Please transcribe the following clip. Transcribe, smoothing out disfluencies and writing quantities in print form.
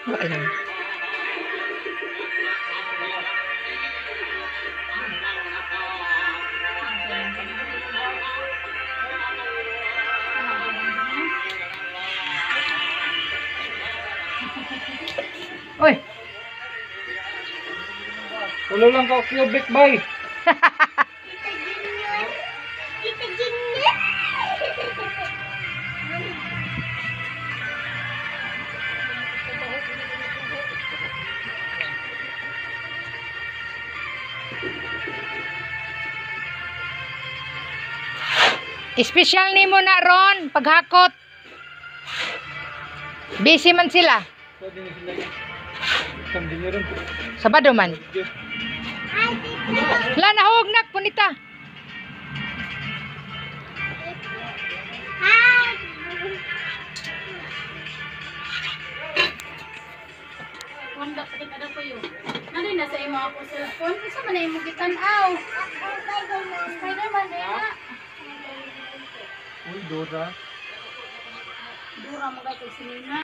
Wala. Oy, Tulo lang ka cubic bay. espesyal nimo na ron paghakot. Busy man sila. So din sila. Sam din ron. Sabado man. La nahog nak punita. Wanda sakit ada ko yun. Ano na sa imo ako cellphone? Isa man na imo gitan-aw. Spider-Man na. Uy, Dora. Dura mo kay sinina.